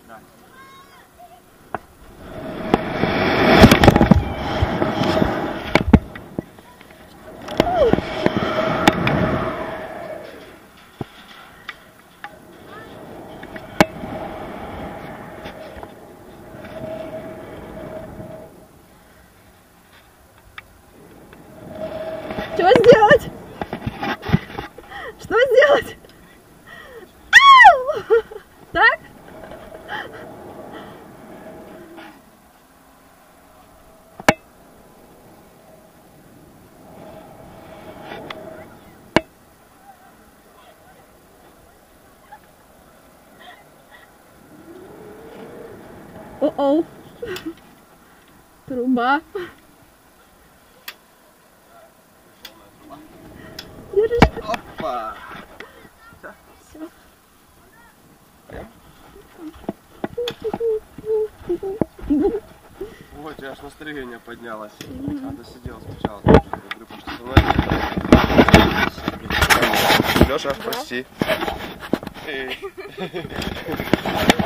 Что сделать? Что сделать? Ау! Так? О-оу. Труба. Держишь? Опа! Все. Вот, у тебя аж настроение поднялось. Надо сидел сначала. Леша, прости.